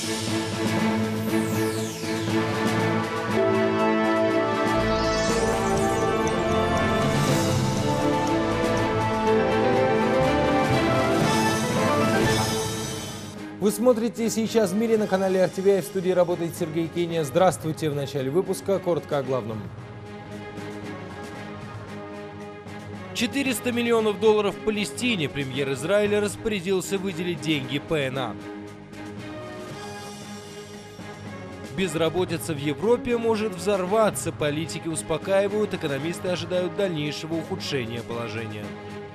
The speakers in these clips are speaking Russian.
Вы смотрите «Сейчас в мире» на канале RTVI. В студии работает Сергей Кения. Здравствуйте. В начале выпуска коротко о главном. 400 миллионов долларов в Палестине. Премьер Израиля распорядился выделить деньги ПНА. Безработица в Европе может взорваться. Политики успокаивают, экономисты ожидают дальнейшего ухудшения положения.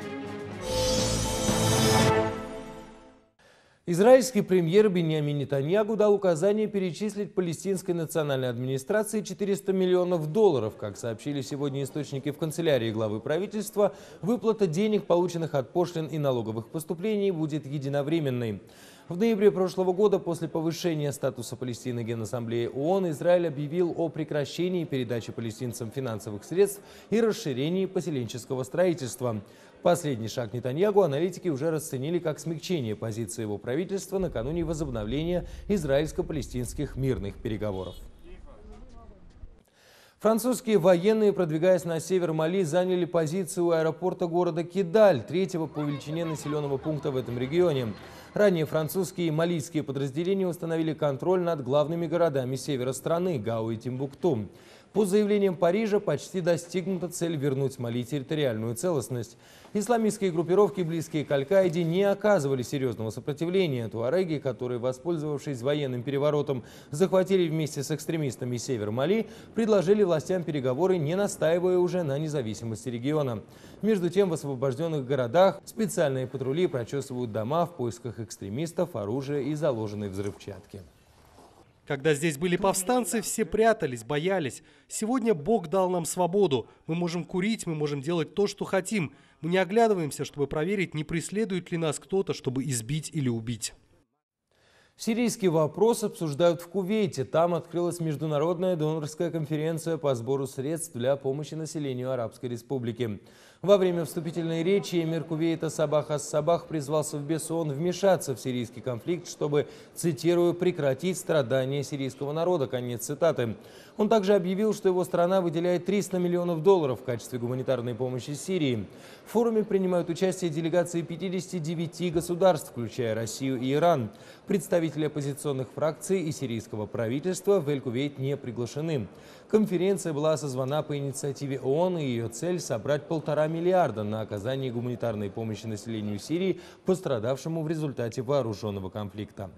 Израильский премьер Биньямин Нетаньяху дал указание перечислить палестинской национальной администрации 400 миллионов долларов. Как сообщили сегодня источники в канцелярии главы правительства, выплата денег, полученных от пошлин и налоговых поступлений, будет единовременной. В ноябре прошлого года, после повышения статуса Палестины Генассамблеи ООН, Израиль объявил о прекращении передачи палестинцам финансовых средств и расширении поселенческого строительства. Последний шаг Нетаньяху аналитики уже расценили как смягчение позиции его правительства накануне возобновления израильско-палестинских мирных переговоров. Французские военные, продвигаясь на север Мали, заняли позицию у аэропорта города Кидаль, третьего по величине населенного пункта в этом регионе. Ранее французские и малийские подразделения установили контроль над главными городами севера страны – Гау и Тимбукту. По заявлениям Парижа, почти достигнута цель вернуть Мали территориальную целостность. Исламистские группировки, близкие к Аль-Каиде, не оказывали серьезного сопротивления. Туареги, которые, воспользовавшись военным переворотом, захватили вместе с экстремистами север Мали, предложили властям переговоры, не настаивая уже на независимости региона. Между тем, в освобожденных городах специальные патрули прочесывают дома в поисках экстремистов, оружия и заложенной взрывчатки. Когда здесь были повстанцы, все прятались, боялись. Сегодня Бог дал нам свободу. Мы можем курить, мы можем делать то, что хотим. Мы не оглядываемся, чтобы проверить, не преследует ли нас кто-то, чтобы избить или убить. Сирийский вопрос обсуждают в Кувейте. Там открылась международная донорская конференция по сбору средств для помощи населению Арабской Республики. Во время вступительной речи эмир Кувейта Сабах ас-Сабах призвал Совбез ООН вмешаться в сирийский конфликт, чтобы, цитирую, «прекратить страдания сирийского народа». Конец цитаты. Он также объявил, что его страна выделяет 300 миллионов долларов в качестве гуманитарной помощи Сирии. В форуме принимают участие делегации 59 государств, включая Россию и Иран. Представители оппозиционных фракций и сирийского правительства в Эль-Кувейт не приглашены. Конференция была созвана по инициативе ООН, и ее цель – собрать 1,5 миллиарда на оказание гуманитарной помощи населению Сирии, пострадавшему в результате вооруженного конфликта.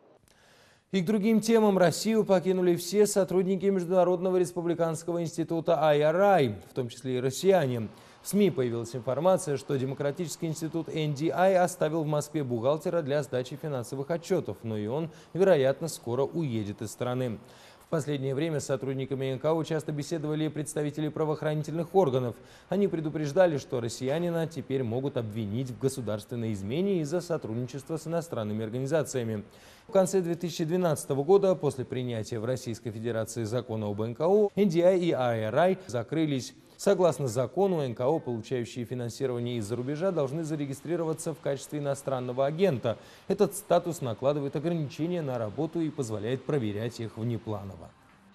И к другим темам. Россию покинули все сотрудники Международного республиканского института IRI, в том числе и россияне. В СМИ появилась информация, что Демократический институт NDI оставил в Москве бухгалтера для сдачи финансовых отчетов, но и он, вероятно, скоро уедет из страны. В последнее время с сотрудниками НКО часто беседовали представители правоохранительных органов. Они предупреждали, что россиянина теперь могут обвинить в государственной измене из-за сотрудничества с иностранными организациями. В конце 2012 года, после принятия в Российской Федерации закона об НКО, NDI и IRI закрылись. Согласно закону, НКО, получающие финансирование из-за рубежа, должны зарегистрироваться в качестве иностранного агента. Этот статус накладывает ограничения на работу и позволяет проверять их внепланово.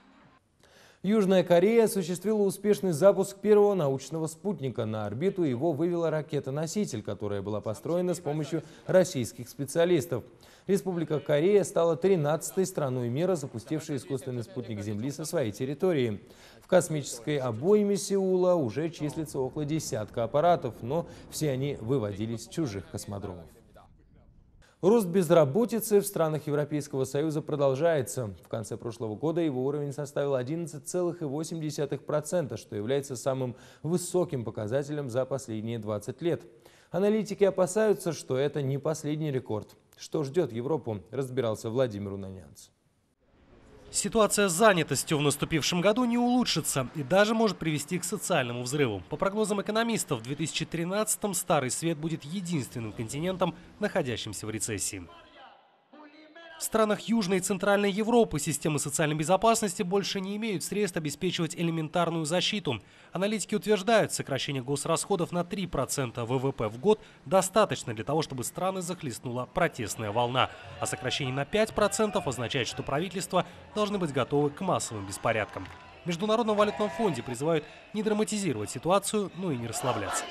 Южная Корея осуществила успешный запуск первого научного спутника. На орбиту его вывела ракета-носитель, которая была построена с помощью российских специалистов. Республика Корея стала 13-й страной мира, запустившей искусственный спутник Земли со своей территории. В космической обойме Сеула уже числится около десятка аппаратов, но все они выводились с чужих космодромов. Рост безработицы в странах Европейского Союза продолжается. В конце прошлого года его уровень составил 11,8%, что является самым высоким показателем за последние 20 лет. Аналитики опасаются, что это не последний рекорд. Что ждет Европу, разбирался Владимир Унанянц. Ситуация с занятостью в наступившем году не улучшится и даже может привести к социальному взрыву. По прогнозам экономистов, в 2013-м Старый Свет будет единственным континентом, находящимся в рецессии. В В странах Южной и Центральной Европы системы социальной безопасности больше не имеют средств обеспечивать элементарную защиту. Аналитики утверждают, сокращение госрасходов на 3% ВВП в год достаточно для того, чтобы страны захлестнула протестная волна. А сокращение на 5% означает, что правительства должны быть готовы к массовым беспорядкам. В Международном валютном фонде призывают не драматизировать ситуацию, но и не расслабляться.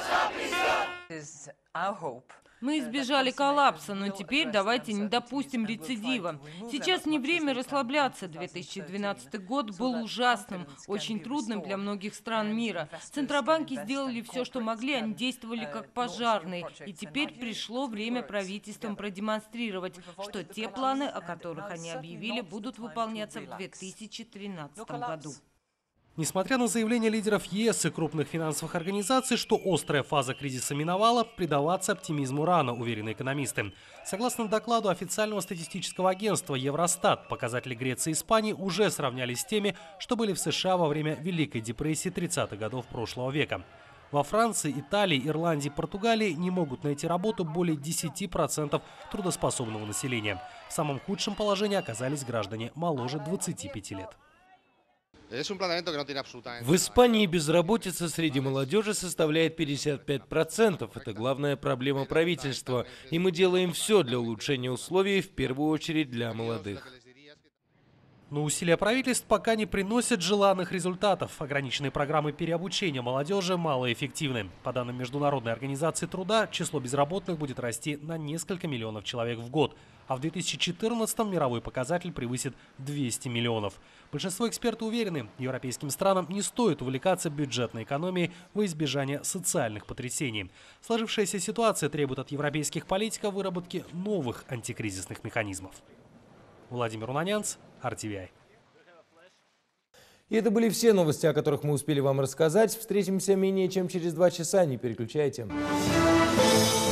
Мы избежали коллапса, но теперь давайте не допустим рецидива. Сейчас не время расслабляться. 2012 год был ужасным, очень трудным для многих стран мира. Центробанки сделали все, что могли, они действовали как пожарные. И теперь пришло время правительствам продемонстрировать, что те планы, о которых они объявили, будут выполняться в 2013 году. Несмотря на заявления лидеров ЕС и крупных финансовых организаций, что острая фаза кризиса миновала, предаваться оптимизму рано, уверены экономисты. Согласно докладу официального статистического агентства Евростат, показатели Греции и Испании уже сравнялись с теми, что были в США во время Великой депрессии 30-х годов прошлого века. Во Франции, Италии, Ирландии, Португалии не могут найти работу более 10% трудоспособного населения. В самом худшем положении оказались граждане моложе 25 лет. В Испании безработица среди молодежи составляет 55%. Это главная проблема правительства. И мы делаем все для улучшения условий, в первую очередь для молодых. Но усилия правительств пока не приносят желанных результатов. Ограниченные программы переобучения молодежи малоэффективны. По данным Международной организации труда, число безработных будет расти на несколько миллионов человек в год. А в 2014-м мировой показатель превысит 200 миллионов. Большинство экспертов уверены, европейским странам не стоит увлекаться бюджетной экономией во избежание социальных потрясений. Сложившаяся ситуация требует от европейских политиков выработки новых антикризисных механизмов. Владимир Унанянц, RTVI. И это были все новости, о которых мы успели вам рассказать. Встретимся менее чем через 2 часа. Не переключайте.